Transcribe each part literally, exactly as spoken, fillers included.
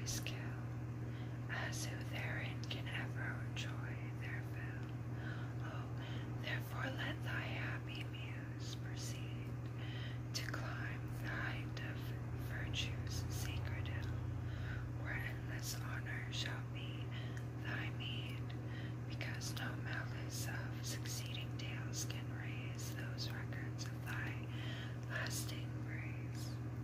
sinners kill, as who therein can ever enjoy their fill. Oh, therefore let thy happy muse proceed to climb the height of virtue's sacred hill, where endless honor shall be thy meed, because no malice of succeeding tales can raise those records of thy lasting praise.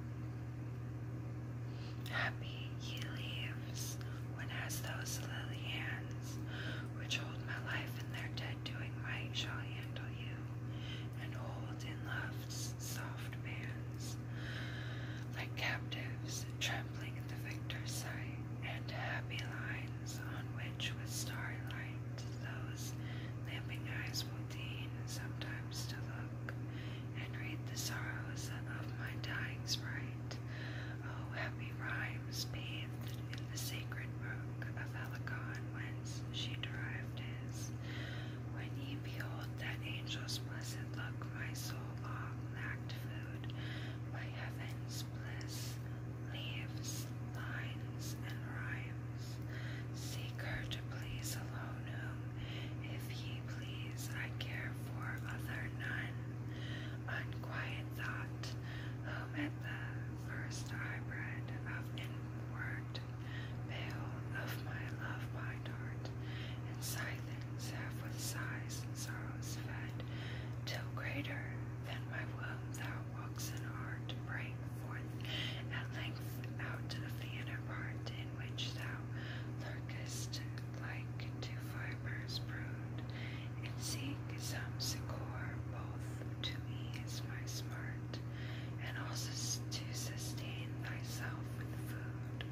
Happy ye leaves, when as those lily hands, which hold my life in their dead doing might, shall handle you, and hold in love's soft bands, like captives trembling at the victor's sight, and happy lines on which with starry light those lamping eyes will deign sometimes to look, and read the sorrows of my dying sprite. Oh, happy rhymes bathed in the sacred brook of Helicon, whence she derived his. When ye behold that angel's blessed look, my soul long lacked food, my heaven's bliss leaves lines and rhymes. Seek her to please alone, whom, if ye please, I care for other none. Unquiet thought, whom at the first I bred of inward veil of my love my dart, and silence have with sighs and sorrows fed, till greater than my womb thou walks in art, break forth at length out of the inner part, in which thou lurkest like to fibers brood, and seek some succour both to ease my smart, and also to sustain thyself with food.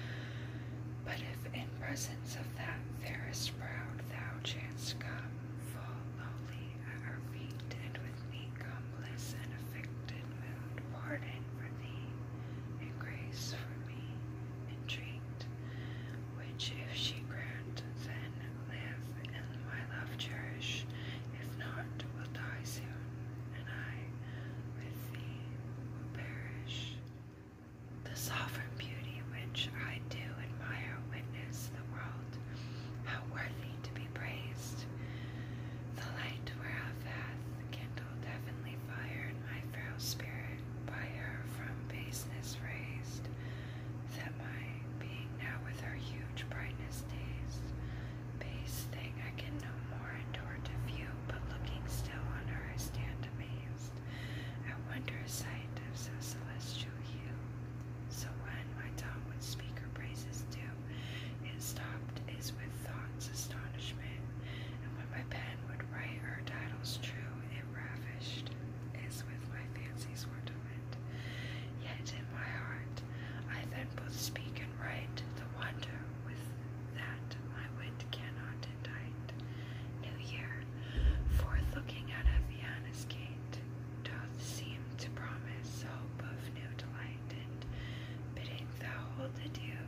But if in presence of that fairest proud thou chanst come, fall lowly at her feet, and with meek humbless and affected mood pardon for thee, and grace for me entreat, which if she grant, then live, and my love cherish, if not, will die soon, and I with thee will perish. The sovereign beauty which I do admire witness the world, how worthy to be praised. The light whereof hath kindled heavenly fire in my frail spirit, by her from baseness raised, that my being now with her huge brightness dazed. Base thing I can no more endure to view, but looking still on her I stand amazed, at wondrous sight of so celestial hue. So when my tongue would speak her praises do, it stopped is with thought's astonishment, and when my pen would write her titles true, it ravished is with my fancy's wonderment. Yet in my heart I then both speak and write the wonder with that my wit cannot indict. New Year, forth looking out of Vienna's gate, doth seem to promise hope of new delight, and bidding thou hold adieu,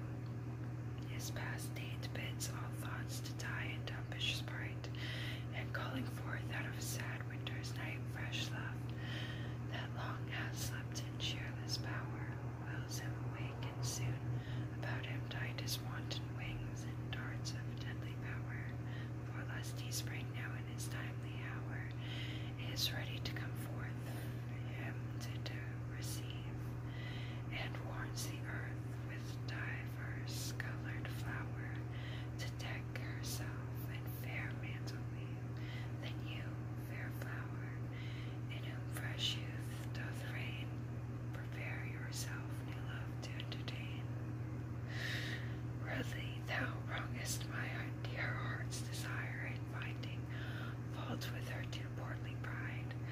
his past date bids all thoughts to die in dumpish sprite, and calling forth out of sad winter's night fresh love, that long hath slept in cheerless power, wills him awake, and soon about him died his wanton wings, and darts of deadly power, for lusty spring now in his timely hour is ready to come forth, him to do receive, and warns the earth with diverse colored flower, to deck herself in fair mantle weave. Then you, fair flower, in whom fresh youth doth reign, prepare yourself new love to entertain. Rudely thou wrongest my dear heart's desire, in finding fault with her too portly pride,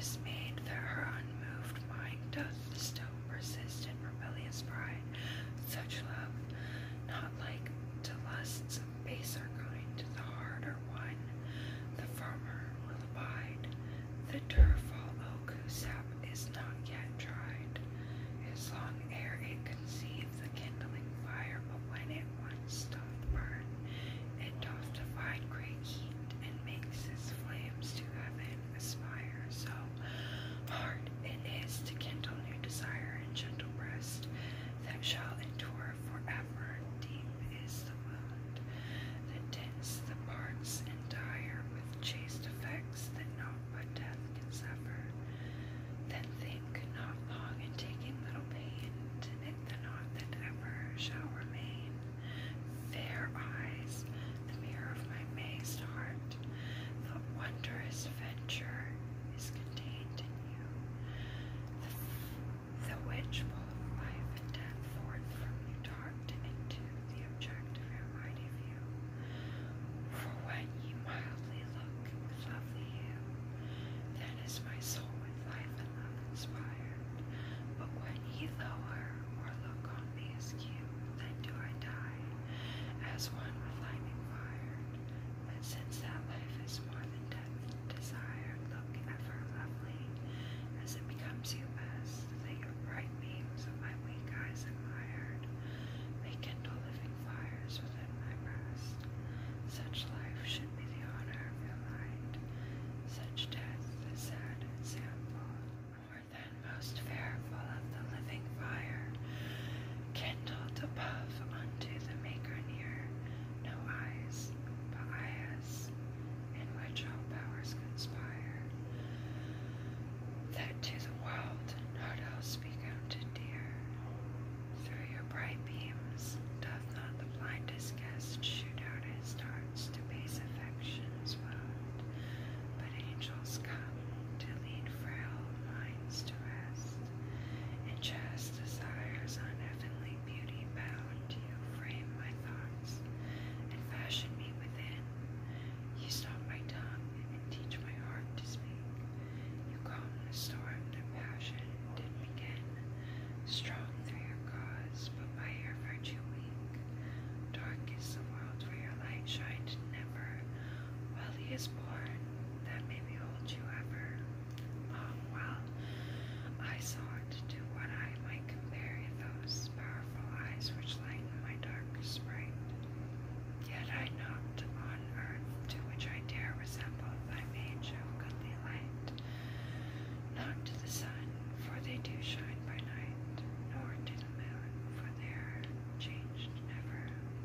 dismayed that her unmoved mind doth still persist in rebellious pride. Such love, not like to lusts of baser kind, the harder won, the firmer will abide. The dureful oak whose sap is not yet tried, is long ere it conceive the kindling fire, but when it once doth burn, it doth divide great heat, and makes its flames to heaven aspire. So hard it is to kindle new desire in gentle breast, that shall endure forever. Deep is the wound that dints the parts, and dire with chaste effects that naught but death can suffer. Then think not long in taking little pain to knit the knot that ever shall remain. Fair eyes, the mirror of my mazed heart, the wondrous venture is contained in you, the, the which both life and death forth from you dart into the object of your mighty view. For when ye mildly look with lovely hue, then is my soul with life and love inspired. But when ye lower or look on me askew, then do I die, as one with lightning fired. But since that life is more than death desired, look ever lovely, as it becomes you best, that your bright beams of my weak eyes admired may kindle living fires within my breast. Such life should be the honor of your light, such death the sad example. More than most fair full of the living fire, kindled above unto the Maker near, no eyes but eyes, in which all powers conspire, that to the world naught else be counted dear. Through your bright beams doth not the blindest guest shoot out his darts to base affections wound, but angels come to lead frail minds to rest. In chaste desires on heavenly beauty bound, you frame my thoughts and fashion me within. You stop my tongue and teach my heart to speak. You calm the storm that passion did begin. Strong through your cause, but by your virtue weak. Dark is the world where your light shined never. While he is born, that may behold you ever. Long while I sought to do what I might compare those powerful eyes which lighten my darkest sprite. Yet I not on earth to which I dare resemble thy mage of goodly light. Not to the sun, for they do shine by night, nor to the moon, for they are changed never,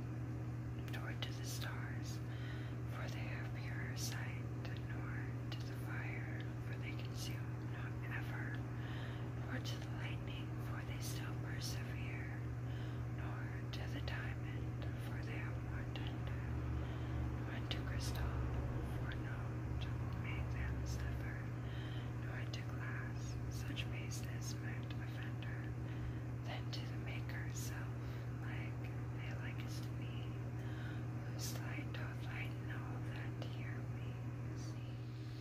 nor to the stars, for they have purer sight, nor to the fire, for they consume not ever, nor to the lightning, for they still persevere, nor to the diamond, for they are more tender, nor to crystal, for naught may them suffer, nor to glass, such baseness might offender. Then to the Maker's self, like they likest to me, whose light doth lighten all that here we see.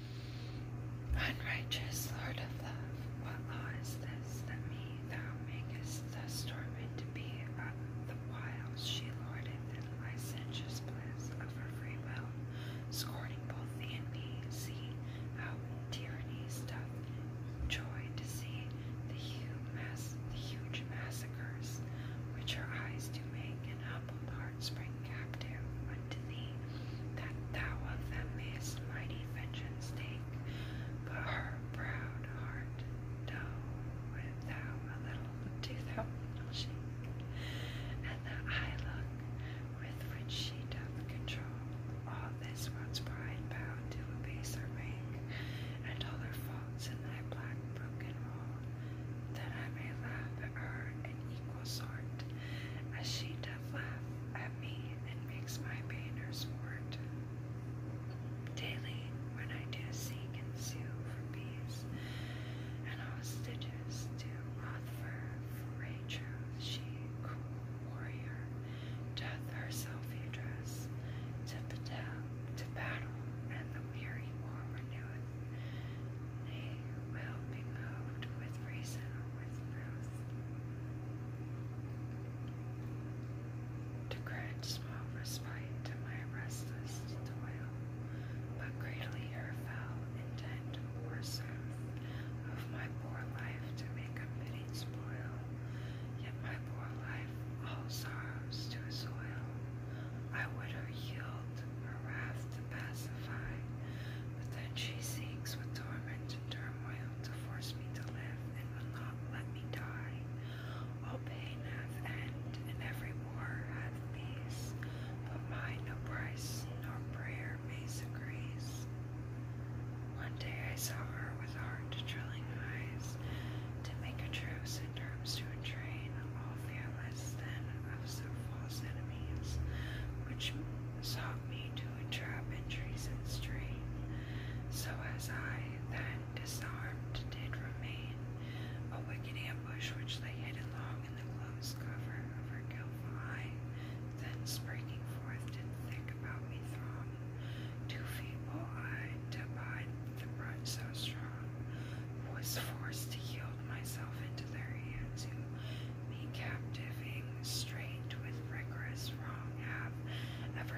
Unrighteous Lord of love, what law is this that me thou makest thus torment to be, of the whiles she lordeth in licentious bliss of her free will, scorning both thee and me? See how tyrannies doth joy to see the huge mass, the huge massacres which her eyes do make, and humbled hearts bring captive unto thee, that thou of them mayest mighty vengeance take. But her proud heart, though with thou a little, do thou shake.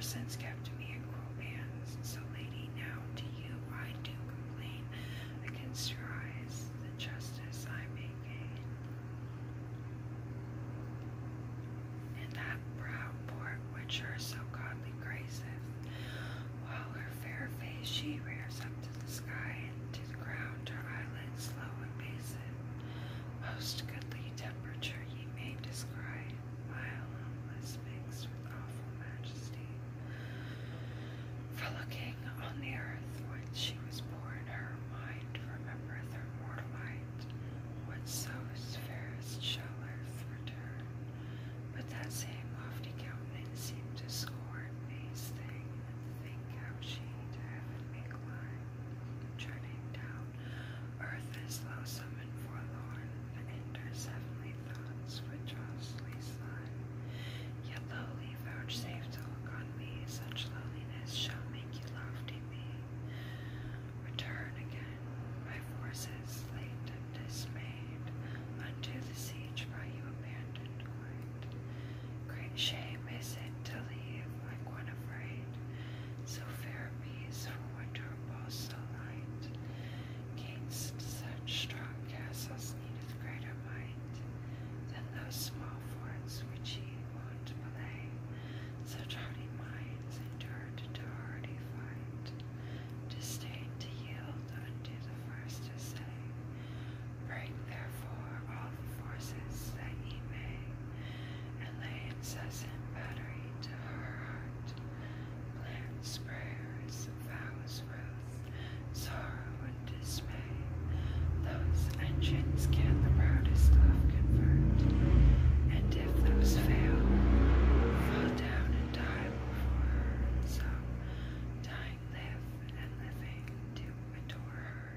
since kept me in cruel bands. So, lady, now to you I do complain against your eyes, the justice I may gain. In that proud port which her so godly graceth, while her fair face she rears up to the sky, and to the ground her eyelids low abaseth, most goodly temperature ye may descry, vile humbless mixed with awful majesty. For looking on the earth whence she was born, her mind remembereth her mortal light. What sows fairest shall earth return, but that same lofty countenance seemed to scorn base thing, and think how she to heaven may climb, treading down earth as loathsome and forlorn, and enters heavenly thoughts with jostly slime. Yet lowly vouchsafe to look on me, such lowliness shall make you lofty be. Return again, my forces late and dismayed, unto the siege by you abandoned quite. Great shame is it to leave like one afraid, so fair a peace for winter boasts so light. Gainst such strong castles needeth greater might than those small forts which ye wont belay. Such hardy minds endure to hardy fight, disdain to yield unto the first essay. Bring therefore all the forces that ye may, and lay incessant battery to her heart. Plants, prayers, vows, ruth, sorrow, and dismay. Those engines can the proudest love convert, and if those fail, fall down and die before her, and so, dying live, and living do adore her.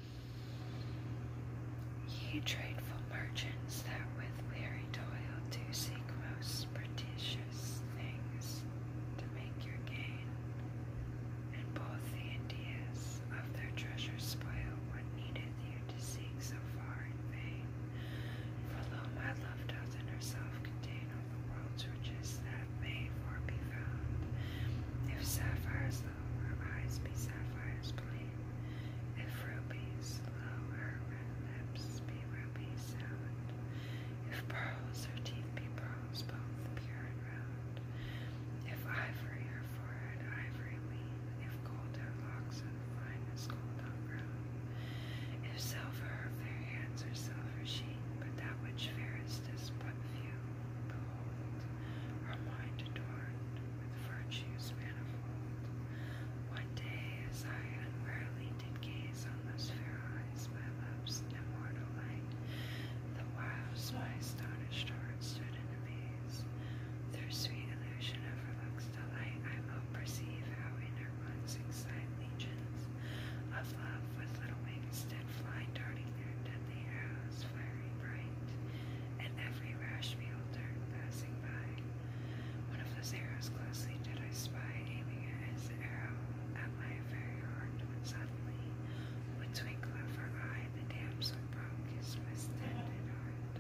Ye tradeful merchants that with weary toil do seek most prodigious things to make your gain, and both the Indias of their treasure spoil, what needeth you to seek so far in vain? For lo, my love doth in herself contain all the world's riches that may for be found. If sapphires low, her eyes be sapphires plain. If rubies low, her red lips be rubies sound. If pearls, her teeth be pearls both pure and round. If ivory, her forehead ivory lean. If gold, her locks are the finest gold on ground. If silver, her fair hands are silver sheen. But that which fairest is but few. Behold, her mind adorned with virtues manifold. One day, as I unwarily did gaze on those fair eyes, my love's immortal light, the whiles my astonished heart stood in amaze. Through sweet illusion of her look's delight, I will perceive how in her runs excite legions of love with little wings did fly, darting their deadly arrows fiery bright, and every rash beholder passing by. One of those arrows closely did I spy, aiming at his arrow at my very heart, when suddenly, with twinkle of her eye, the damsel broke his mistended heart.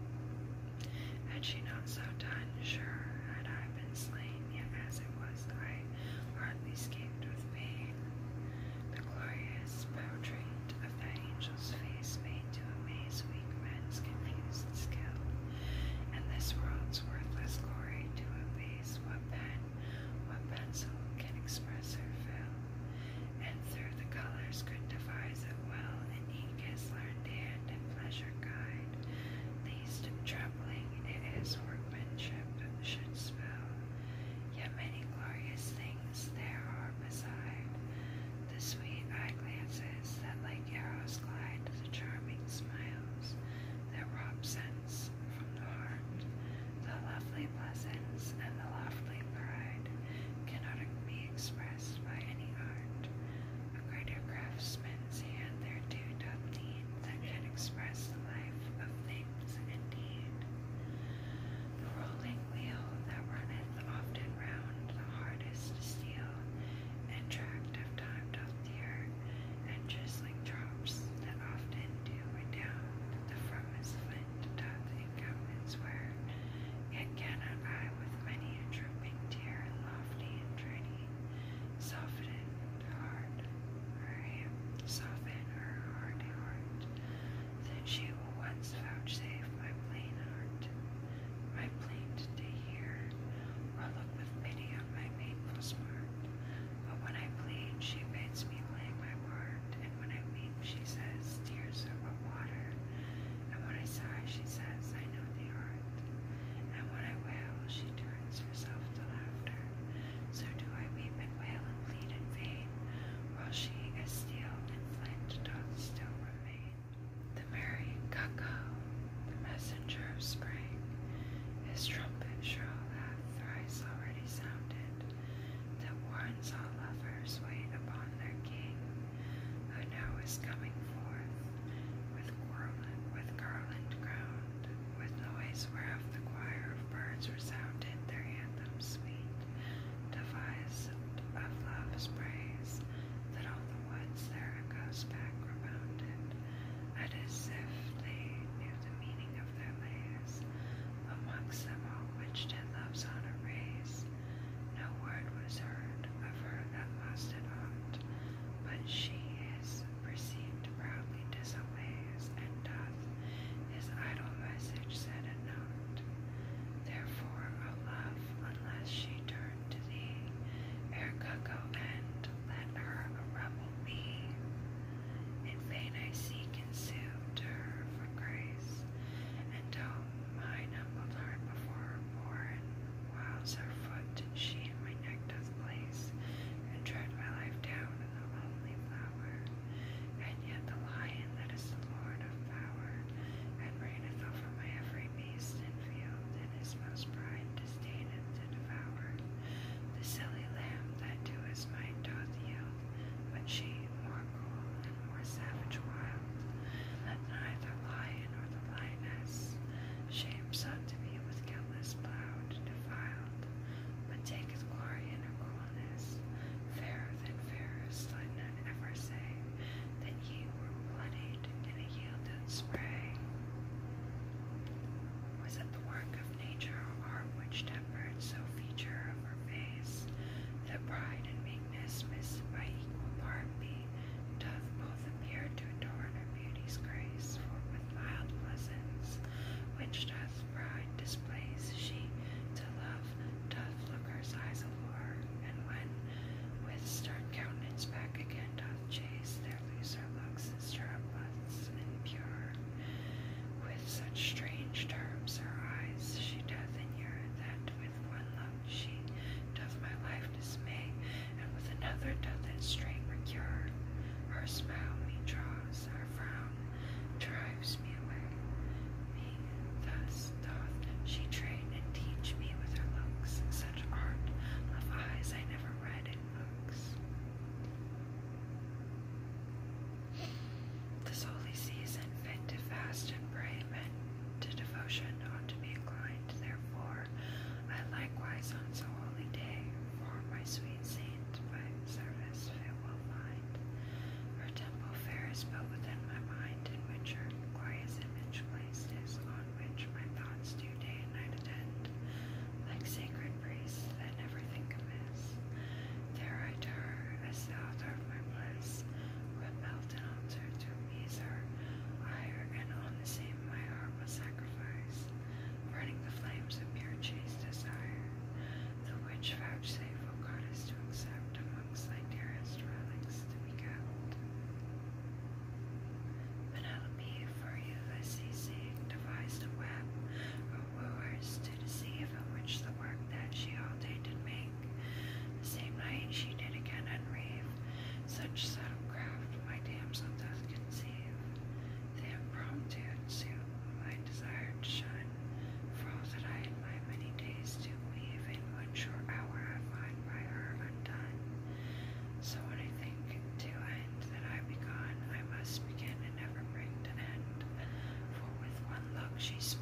Had she not so done, sure had I been slain, yet as it was, I hardly escaped with pain. The glorious portrait of that angel's face made to amaze weak men's confused skill, and this world's worthless glory to abase. What pen, what pencil can express her fill? And through the colors could devise it well, and ink his learned hand and pleasure guide. Least trembling it is workmanship should spell. Yet many glorious things there are beside. The sweet eye glances that like arrows glide, the charming smiles that rob sense from the heart, the lovely pleasance and the lofty pride cannot be expressed by any art. A greater craftsman's hand thereto doth need that can express the life of things indeed. The rolling wheel that runneth often round, the hardest steel, and tract of time doth tear, and chisling drops that often do redound, the firmest flint doth in countenance wear. Yet cannot I with many a drooping tear and lofty entreaty is coming forth, with garland, with garland crowned, with noise whereof the choir of birds resounded their anthems sweet, devised of love's praise, that all the woods their echoes back rebounded, and as if they knew the meaning of their lays, amongst them all which did love's honor raise. No word was heard of her that lost it aught, but she is perceived proudly disobeys, and doth his idle message set at naught. Therefore, O love, unless she turn to thee, ere go end, let her a rebel be. In vain I seek and sue to her for grace, and oh, mine humbled heart before her borne, whiles her foot she in my neck doth place, and tread my life down in the lonely flower. And yet the lion that is the Lord of power, and reigneth over my every beast and field, in his most pride disdaineth to devour. The silly lamb that to his might doth yield, but she more cruel and more savage wild. Let neither lion nor the lioness shame son to be with guiltless plowed, defiled, but taketh glory in her coolness. Fairer than fairest, let none ever say that ye were bloodied in a yielded spray. Was it the work of nature or art which tempered so feature of her face, that pride and meekness missed by equal part be, doth both appear to adorn her beauty's grace? For with mild pleasance, which doth pride displace, she to love doth look her eyes allure, and when with stern countenance back again doth chase their looser looks and strappless and pure. With such strange terms her eyes she doth inure, that with one look she doth my life dismay, and with another doth it straight recure. Her smile me draws, her frown drives me away. Me thus doth she train and teach me with her looks, such art of eyes I never read in books. This holy season fit to fast and pray, men to devotion ought to be inclined. Therefore I likewise on so holy day for my sweet saint by service fit will find. Her temple fair is built within my mind, in which her glorious image placed is, on which my thoughts do day and night attend, like sacred priests that never think amiss. There I to her, as the author of my bliss, would melt an altar to appease her ire, and on the same my heart will sacrifice, burning the flames of pure chaste desire, the which vouchsafe, O goddess, to accept amongst thy dearest relics to be kept. Penelope, for you the sea-seeing devised a web of wooers to deceive, in which the work that she all day did make, the same night she did again unreave. Such subtle craft my damsel doth conceive, the impromptu suit my desire to shun, for all that I in my many days do weave, in one short hour I find by her undone. So when I think to end that I begun, I must begin and never bring to end, for with one look she